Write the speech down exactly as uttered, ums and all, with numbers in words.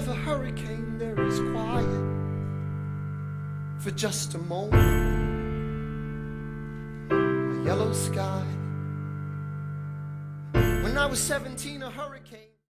of a hurricane, there is quiet for just a moment. A yellow sky. When I was seventeen, a hurricane